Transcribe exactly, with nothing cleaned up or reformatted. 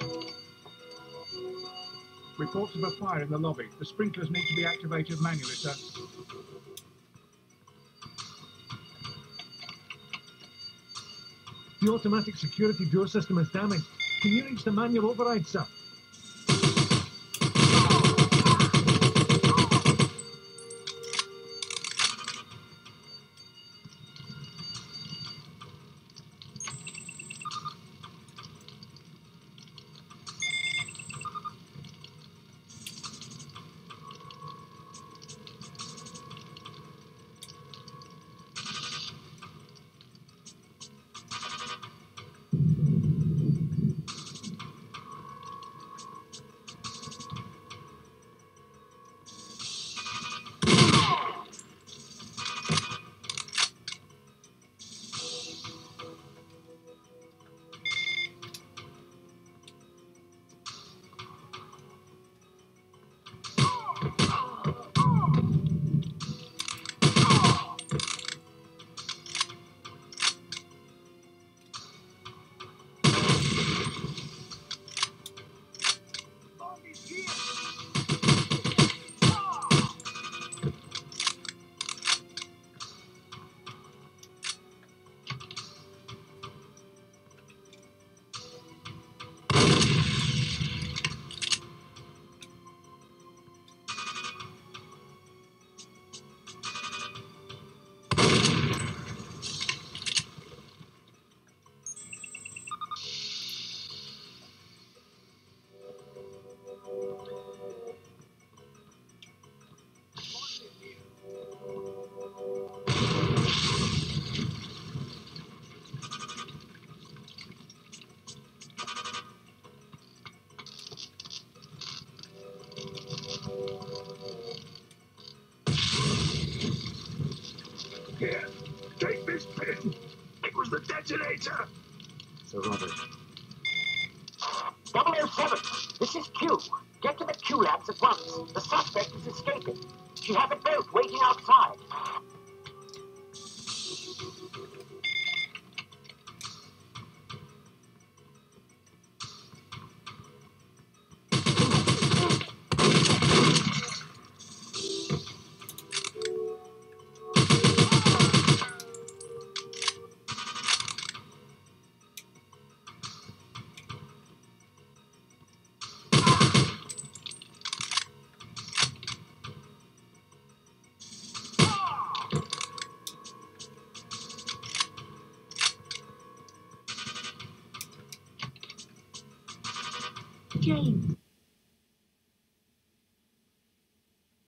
Reports of a fire in the lobby. The sprinklers need to be activated manually, sir. The automatic security door system is damaged. Can you reach the manual override, sir? Here, take this pin. It was the detonator. Sir Robert. double oh seven, this is Q. Get to the Q labs at once. The suspect is escaping. She has a boat waiting outside. James,